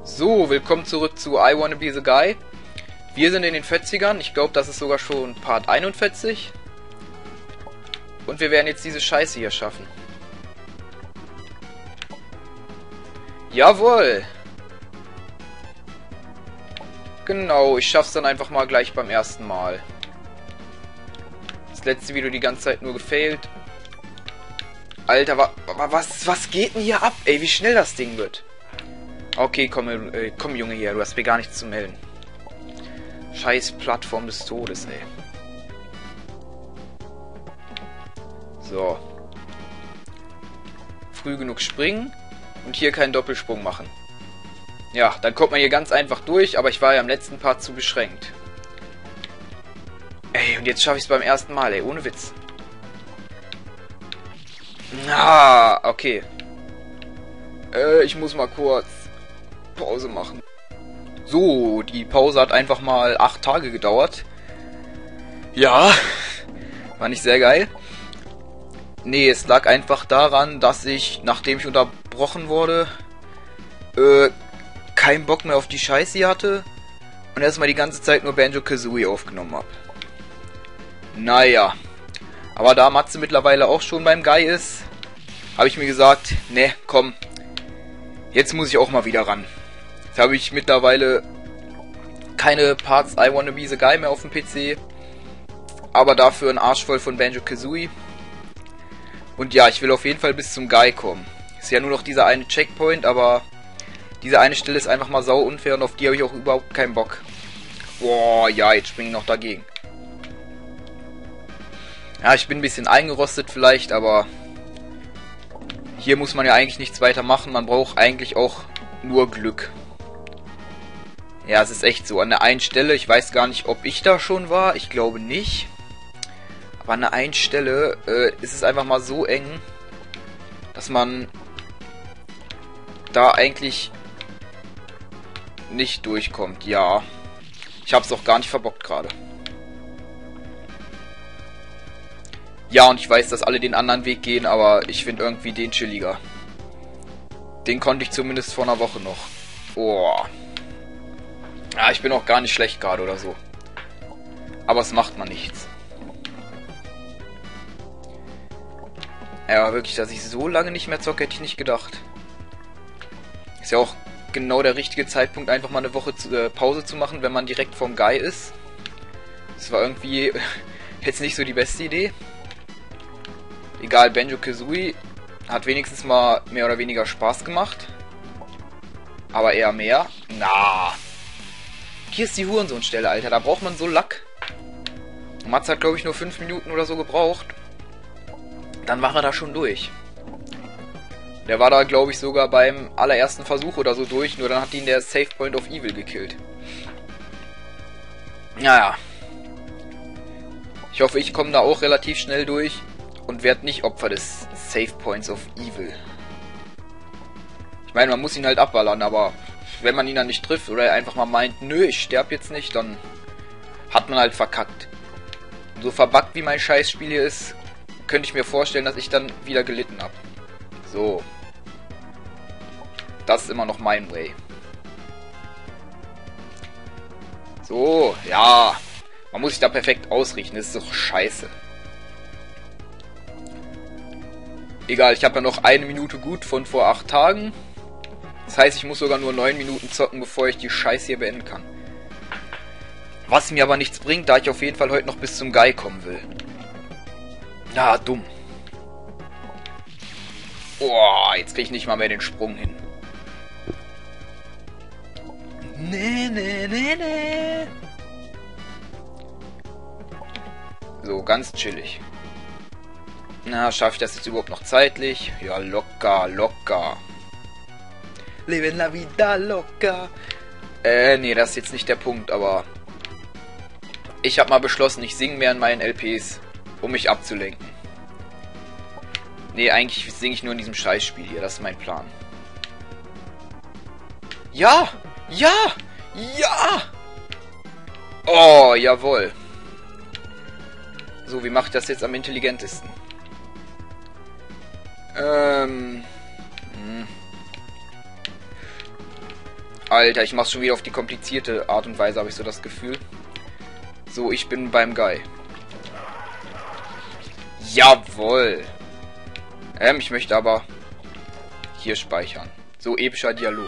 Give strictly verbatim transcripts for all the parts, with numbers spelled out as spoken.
So, willkommen zurück zu I Wanna Be The Guy. Wir sind in den vierzigern, ich glaube, das ist sogar schon Part einundvierzig. Und wir werden jetzt diese Scheiße hier schaffen. Jawohl! Genau, ich schaff's dann einfach mal gleich beim ersten Mal. Das letzte Video die ganze Zeit nur gefailt. Alter, wa, wa, was, was geht denn hier ab? Ey, wie schnell das Ding wird. Okay, komm, äh, komm Junge hier, du hast mir gar nichts zu melden. Scheiß Plattform des Todes, ey. So. Früh genug springen und hier keinen Doppelsprung machen. Ja, dann kommt man hier ganz einfach durch, aber ich war ja im letzten Part zu beschränkt. Ey, und jetzt schaffe ich es beim ersten Mal, ey, ohne Witz. Ah, okay. Äh, ich muss mal kurz Pause machen. So, die Pause hat einfach mal acht Tage gedauert. Ja, war nicht sehr geil. Nee, es lag einfach daran, dass ich, nachdem ich unterbrochen wurde, äh, keinen Bock mehr auf die Scheiße hier hatte und erstmal die ganze Zeit nur Banjo-Kazooie aufgenommen habe. Naja, aber da Matze mittlerweile auch schon beim Guy ist, habe ich mir gesagt, ne, komm, jetzt muss ich auch mal wieder ran. Jetzt habe ich mittlerweile keine Parts I Wanna Be The Guy mehr auf dem P C, aber dafür ein Arsch voll von Banjo-Kazooie. Und ja, ich will auf jeden Fall bis zum Guy kommen. Ist ja nur noch dieser eine Checkpoint, aber diese eine Stelle ist einfach mal sau unfair und auf die habe ich auch überhaupt keinen Bock. Boah, ja, jetzt springe ich noch dagegen. Ja, ich bin ein bisschen eingerostet vielleicht, aber hier muss man ja eigentlich nichts weiter machen. Man braucht eigentlich auch nur Glück. Ja, es ist echt so. An der einen Stelle, ich weiß gar nicht, ob ich da schon war. Ich glaube nicht. Aber an der einen Stelle äh, ist es einfach mal so eng, dass man da eigentlich nicht durchkommt. Ja. Ich hab's auch gar nicht verbockt gerade. Ja, und ich weiß, dass alle den anderen Weg gehen, aber ich finde irgendwie den chilliger. Den konnte ich zumindest vor einer Woche noch. Boah. Ja, ich bin auch gar nicht schlecht gerade oder so. Aber es macht man nichts. Ja, wirklich, dass ich so lange nicht mehr zocke, hätte ich nicht gedacht. Ist ja auch genau der richtige Zeitpunkt, einfach mal eine Woche zu, äh, Pause zu machen, wenn man direkt vorm Guy ist. Das war irgendwie jetzt nicht so die beste Idee. Egal, Banjo-Kazooie hat wenigstens mal mehr oder weniger Spaß gemacht. Aber eher mehr. Na. Hier ist die Hurensohnstelle, Alter. Da braucht man so Lack. Mats hat, glaube ich, nur fünf Minuten oder so gebraucht. Dann war er da schon durch. Der war da, glaube ich, sogar beim allerersten Versuch oder so durch. Nur dann hat ihn der Save Point of Evil gekillt. Naja. Ich hoffe, ich komme da auch relativ schnell durch. Und werde nicht Opfer des Save Points of Evil. Ich meine, man muss ihn halt abballern, aber wenn man ihn dann nicht trifft oder er einfach mal meint, nö, ich sterbe jetzt nicht, dann hat man halt verkackt. Und so verbuggt wie mein Scheißspiel hier ist, könnte ich mir vorstellen, dass ich dann wieder gelitten habe. So. Das ist immer noch mein Way. So, ja. Man muss sich da perfekt ausrichten, das ist doch scheiße. Egal, ich habe ja noch eine Minute gut von vor acht Tagen. Das heißt, ich muss sogar nur neun Minuten zocken, bevor ich die Scheiße hier beenden kann. Was mir aber nichts bringt, da ich auf jeden Fall heute noch bis zum Guy kommen will. Na, dumm. Boah, jetzt kriege ich nicht mal mehr den Sprung hin. Nee, nee, nee, nee. So, ganz chillig. Na, schaffe ich das jetzt überhaupt noch zeitlich? Ja, locker, locker. Living la vida locker. Äh, nee, das ist jetzt nicht der Punkt, aber ich habe mal beschlossen, ich singe mehr in meinen L Ps, um mich abzulenken. Nee, eigentlich singe ich nur in diesem Scheißspiel hier, das ist mein Plan. Ja! Ja! Ja! Oh, jawohl. So, wie mache ich das jetzt am intelligentesten? Ähm... Hm. Alter, ich mach's schon wieder auf die komplizierte Art und Weise, habe ich so das Gefühl. So, ich bin beim Guy. Jawohl. Ähm, ich möchte aber hier speichern. So, epischer Dialog.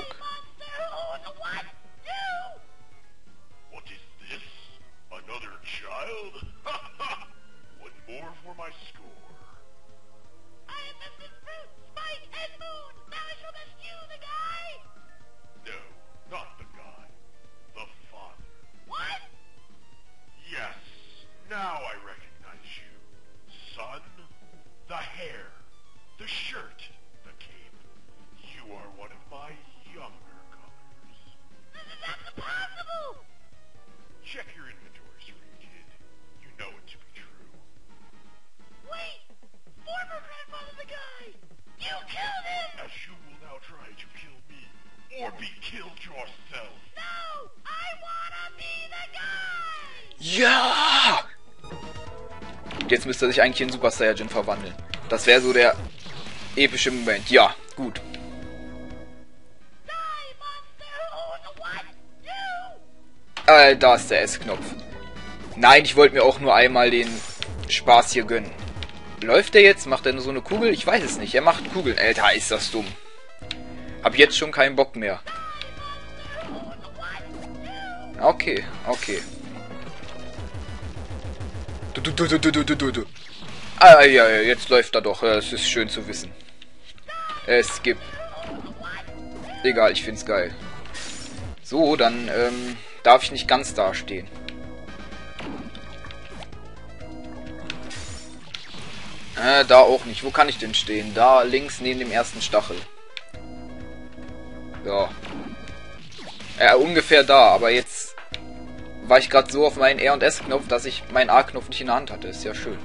Now I recognize you. Son, the hair, the shirt, the cape. You are one of my younger colors. This is impossible! Check your inventory screen, kid. You know it to be true. Wait! Former grandfather the guy! You killed him! As you will now try to kill me, or be killed yourself. No! I wanna be the guy! Ja! Jetzt müsste er sich eigentlich in Super Saiyajin verwandeln. Das wäre so der epische Moment. Ja, gut. Äh, da ist der S-Knopf. Nein, ich wollte mir auch nur einmal den Spaß hier gönnen. Läuft der jetzt? Macht er nur so eine Kugel? Ich weiß es nicht. Er macht Kugeln. Alter, ist das dumm. Hab jetzt schon keinen Bock mehr. Okay, okay. Du, du, du, du, du, du, du, du. Ah, ja, ja, jetzt läuft er doch. Es ist schön zu wissen. Es gibt... Egal, ich find's geil. So, dann ähm, darf ich nicht ganz dastehen. Äh, da auch nicht. Wo kann ich denn stehen? Da links neben dem ersten Stachel. Ja. Ja, ungefähr da, aber jetzt war ich gerade so auf meinen R und S-Knopf, dass ich meinen A-Knopf nicht in der Hand hatte. Ist ja schön.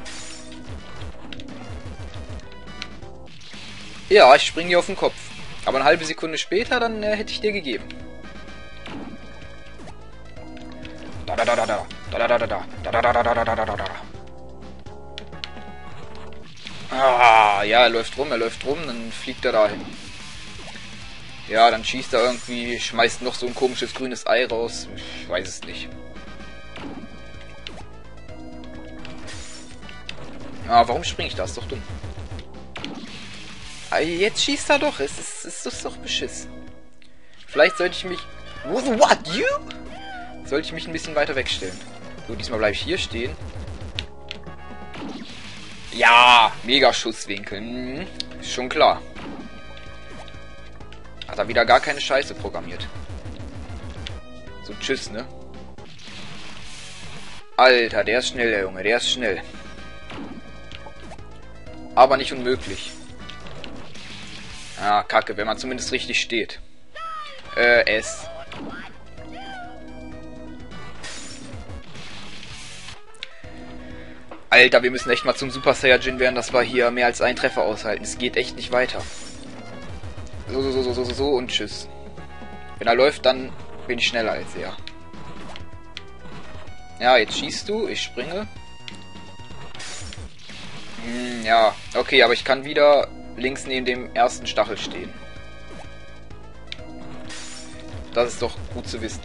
Ja, ich springe hier auf den Kopf. Aber eine halbe Sekunde später, dann äh, hätte ich dir gegeben. Da da da da da da da da da da da da da da da da da. Ah, ja, er läuft rum, er läuft rum, dann fliegt er dahin. Ja, dann schießt er irgendwie, schmeißt noch so ein komisches grünes Ei raus. Ich weiß es nicht. Ah, warum springe ich da? Ist doch dumm. Ah, jetzt schießt er doch. Es ist, es ist doch Beschiss. Vielleicht sollte ich mich... What? You? Sollte ich mich ein bisschen weiter wegstellen. So, diesmal bleibe ich hier stehen. Ja, mega Schusswinkel. Hm, ist schon klar. Hat er wieder gar keine Scheiße programmiert. So, tschüss, ne? Alter, der ist schnell, der Junge. Der ist schnell. Aber nicht unmöglich. Ah, kacke, wenn man zumindest richtig steht. Äh, S. Alter, wir müssen echt mal zum Super Saiyajin werden, dass wir hier mehr als einen Treffer aushalten. Es geht echt nicht weiter. So, so, so, so, so, so und tschüss. Wenn er läuft, dann bin ich schneller als er. Ja, jetzt schießt du, ich springe. Hm, ja, okay, aber ich kann wieder links neben dem ersten Stachel stehen. Das ist doch gut zu wissen.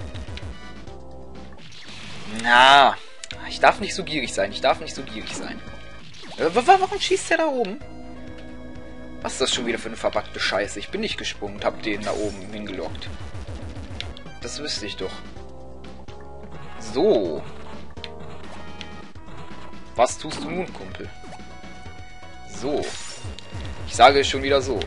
Na, ich darf nicht so gierig sein. Ich darf nicht so gierig sein. Äh, warum schießt der da oben? Was ist das schon wieder für eine verbackte Scheiße? Ich bin nicht gesprungen und hab den da oben hingelockt. Das wüsste ich doch. So. Was tust du nun, Kumpel? So. Ich sage schon wieder so.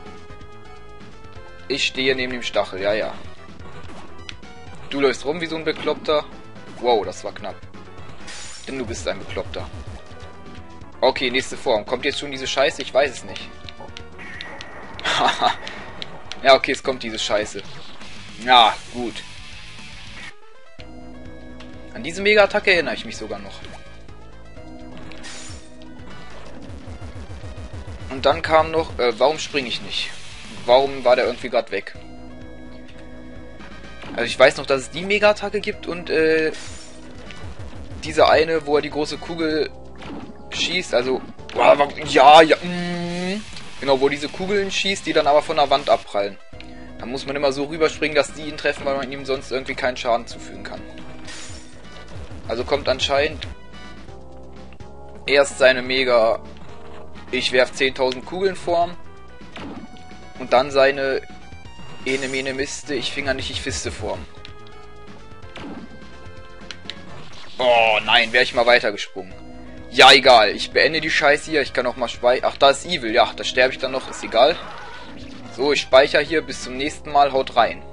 Ich stehe neben dem Stachel, ja, ja. Du läufst rum wie so ein Bekloppter. Wow, das war knapp. Denn du bist ein Bekloppter. Okay, nächste Form. Kommt jetzt schon diese Scheiße? Ich weiß es nicht. Haha. Ja, okay, es kommt diese Scheiße. Ja, gut. An diese Mega-Attacke erinnere ich mich sogar noch. Und dann kam noch, äh, warum springe ich nicht? Warum war der irgendwie gerade weg? Also ich weiß noch, dass es die Mega-Attacke gibt und äh, diese eine, wo er die große Kugel schießt, also ja, ja, mm, genau, wo diese Kugeln schießt, die dann aber von der Wand abprallen. Da muss man immer so rüberspringen, dass die ihn treffen, weil man ihm sonst irgendwie keinen Schaden zufügen kann. Also kommt anscheinend erst seine Mega... Ich werf zehntausend Kugeln vorm. Und dann seine Ene Mene Miste, ich Finger nicht, ich Fiste vorm. Oh nein, wäre ich mal weitergesprungen. Ja, egal. Ich beende die Scheiße hier. Ich kann auch mal speichern. Ach, da ist Evil. Ja, da sterbe ich dann noch. Ist egal. So, ich speichere hier. Bis zum nächsten Mal. Haut rein.